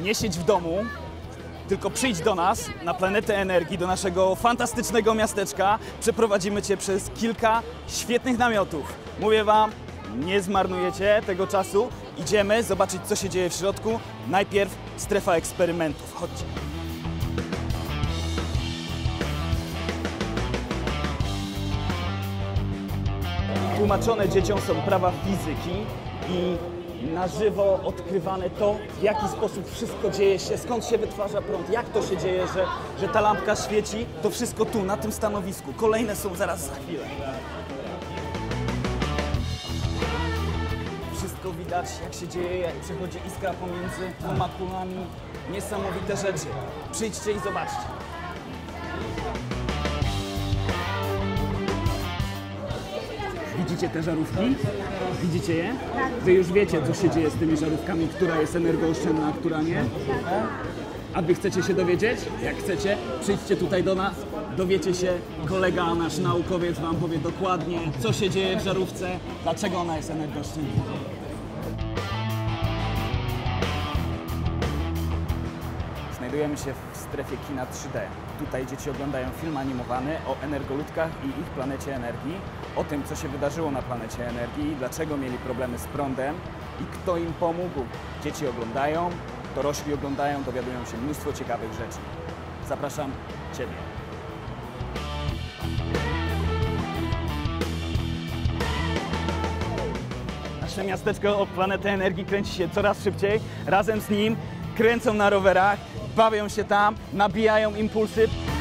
Nie siedź w domu, tylko przyjdź do nas na Planetę Energii, do naszego fantastycznego miasteczka. Przeprowadzimy Cię przez kilka świetnych namiotów. Mówię Wam, nie zmarnujecie tego czasu. Idziemy zobaczyć, co się dzieje w środku. Najpierw strefa eksperymentów. Chodźcie. Tłumaczone dzieciom są prawa fizyki i na żywo odkrywane to, w jaki sposób wszystko dzieje się, skąd się wytwarza prąd, jak to się dzieje, że ta lampka świeci. To wszystko tu, na tym stanowisku. Kolejne są zaraz za chwilę. Wszystko widać, jak się dzieje, jak przechodzi iskra pomiędzy dwoma kulami. Niesamowite rzeczy. Przyjdźcie i zobaczcie. Widzicie te żarówki? Widzicie je? Wy już wiecie, co się dzieje z tymi żarówkami, która jest energooszczędna, a która nie? A wy chcecie się dowiedzieć? Jak chcecie, przyjdźcie tutaj do nas, dowiecie się, kolega, nasz naukowiec wam powie dokładnie, co się dzieje w żarówce, dlaczego ona jest energooszczędna. Znajdujemy się w strefie kina 3D. Tutaj dzieci oglądają film animowany o energolutkach i ich planecie energii, o tym, co się wydarzyło na planecie energii, dlaczego mieli problemy z prądem i kto im pomógł. Dzieci oglądają, dorośli oglądają, dowiadują się mnóstwo ciekawych rzeczy. Zapraszam Ciebie. Nasze miasteczko o Planetę Energii kręci się coraz szybciej. Razem z nim kręcą na rowerach, bawią się tam, nabijają impulsy.